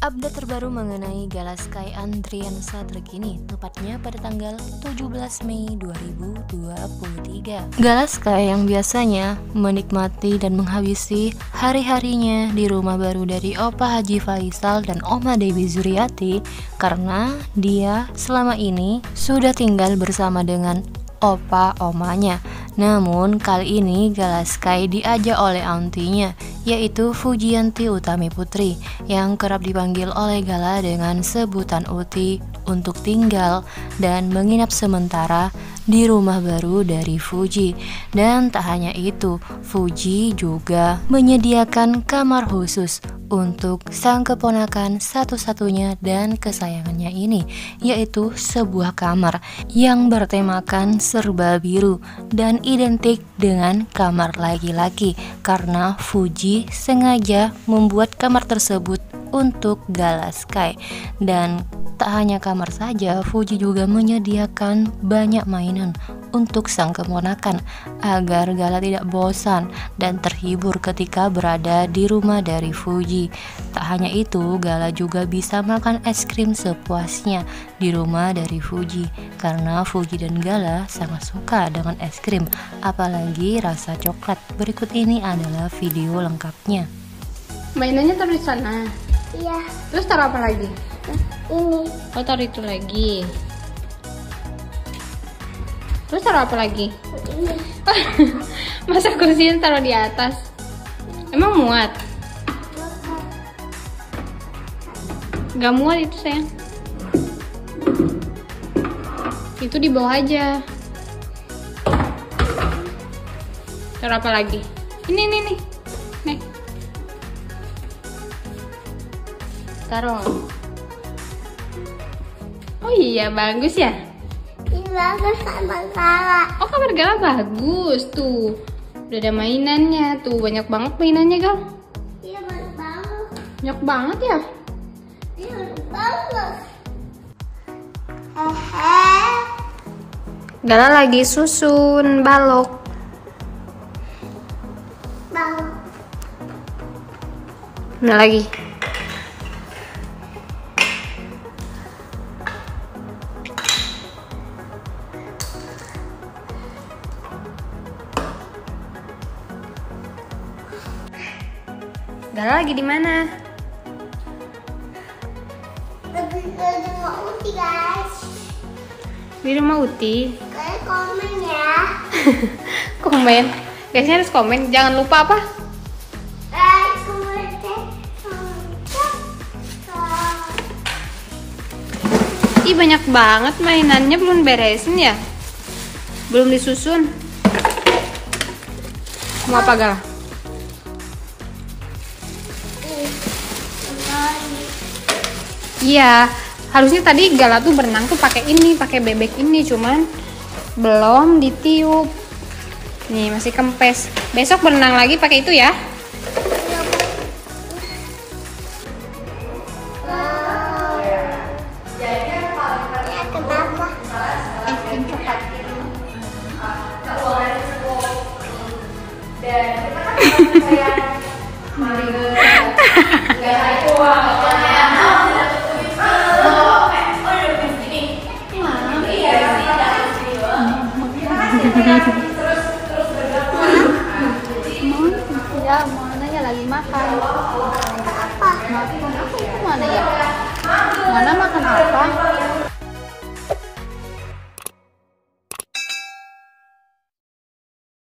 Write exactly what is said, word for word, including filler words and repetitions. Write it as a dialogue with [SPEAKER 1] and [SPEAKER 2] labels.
[SPEAKER 1] Update terbaru mengenai Gala Sky Andriansa terkini, tepatnya pada tanggal tujuh belas Mei dua ribu dua puluh tiga. Gala Sky yang biasanya menikmati dan menghabisi hari-harinya di rumah baru dari Opa Haji Faisal dan Oma Dewi Zuriati, karena dia selama ini sudah tinggal bersama dengan opa omanya. Namun kali ini Gala Sky diajak oleh auntinya, yaitu Fujianti Utami Putri, yang kerap dipanggil oleh Gala dengan sebutan Uti, untuk tinggal dan menginap sementara di rumah baru dari Fuji. Dan tak hanya itu, Fuji juga menyediakan kamar khusus untuk sang keponakan satu-satunya dan kesayangannya ini, yaitu sebuah kamar yang bertemakan serba biru dan identik dengan kamar laki-laki, karena Fuji sengaja membuat kamar tersebut untuk Gala Sky. Dan tak hanya kamar saja, Fuji juga menyediakan banyak mainan untuk sang keponakan agar Gala tidak bosan dan terhibur ketika berada di rumah dari Fuji. Tak hanya itu, Gala juga bisa makan es krim sepuasnya di rumah dari Fuji, karena Fuji dan Gala sangat suka dengan es krim, apalagi rasa coklat. Berikut ini adalah video lengkapnya.
[SPEAKER 2] Mainannya taruh di sana.
[SPEAKER 3] Iya.
[SPEAKER 2] Terus taruh apa lagi?
[SPEAKER 3] Ini.
[SPEAKER 2] Oh, taruh itu lagi. Terus taruh apa lagi?
[SPEAKER 3] Ini.
[SPEAKER 2] Masa kursinya taruh di atas? Emang muat? Gak muat itu, sayang. Itu di bawah aja. Taruh apa lagi? Ini, ini, nih. Nih. Taruh. Oh iya, bagus ya?
[SPEAKER 3] Ini bagus sama Gala.
[SPEAKER 2] Oh, kamar Gala bagus tuh. Udah ada mainannya tuh, banyak banget mainannya, Gal.
[SPEAKER 3] Iya bagus banget.
[SPEAKER 2] Banyak banget ya?
[SPEAKER 3] Iya bagus. Hehe.
[SPEAKER 2] Gala lagi susun balok.
[SPEAKER 3] Bagus.
[SPEAKER 2] Nah, lagi. Gala lagi di mana?
[SPEAKER 3] Lagi di rumah Uti, guys.
[SPEAKER 2] Di rumah Uti.
[SPEAKER 3] Kalian komen ya.
[SPEAKER 2] Komen. Guysnya harus komen. Jangan lupa apa?
[SPEAKER 3] Like, comment, subscribe.
[SPEAKER 2] Ih, banyak banget mainannya, belum beresin ya? Belum disusun. Mau apa, Gala? Iya, harusnya tadi Gala tuh berenang tuh pakai ini, pakai bebek ini, cuman belum ditiup. Nih, masih kempes. Besok berenang lagi pakai itu ya.
[SPEAKER 3] Kenapa?
[SPEAKER 2] Es krim coklat. Ya, mana ya lagi makan.
[SPEAKER 3] Apa?
[SPEAKER 2] Makan apa itu mana ya? Mana makan apa?